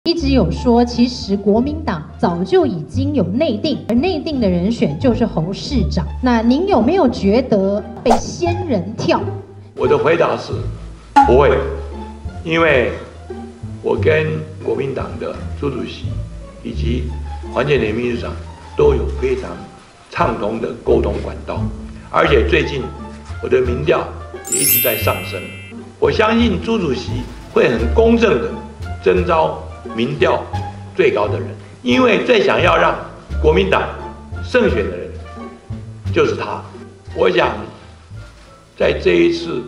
一直有说，其实国民党早就已经有内定，而内定的人选就是侯市长。那您有没有觉得被仙人跳？ 我的回答是不会，因为我跟国民党的朱主席以及黄建年秘书长都有非常畅通的沟通管道，而且最近我的民调也一直在上升。我相信朱主席会很公正的征召民调最高的人，因为最想要让国民党胜选的人就是他。我想在这一次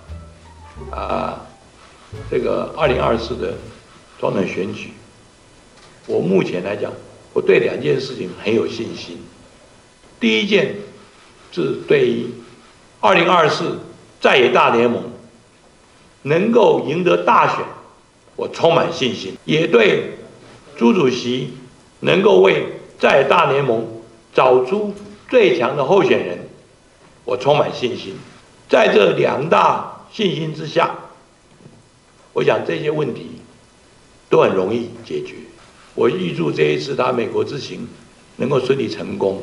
这个2024的总统选举，我目前来讲，我对2件事情很有信心。第一件是对于2024在野大联盟能够赢得大选，我充满信心，也对朱主席能够为在野大联盟找出最强的候选人，我充满信心。在这2大信心之下，我想这些问题都很容易解决。我预祝这一次他美国之行能够顺利成功，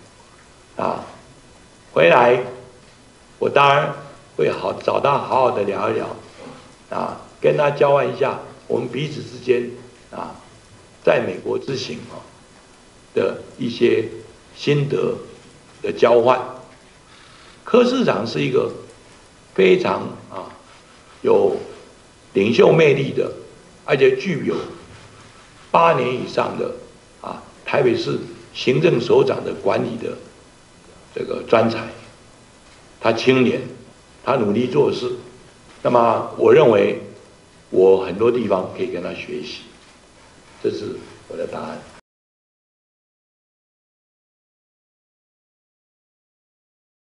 回来我当然会找他好好的聊一聊，跟他交换一下我们彼此之间在美国之行的一些心得的交换。柯市长是一个非常有领袖魅力的，而且具有8年以上的台北市行政首长的管理的这个专才。他清廉，他努力做事，那么我认为我很多地方可以跟他学习，这是我的答案。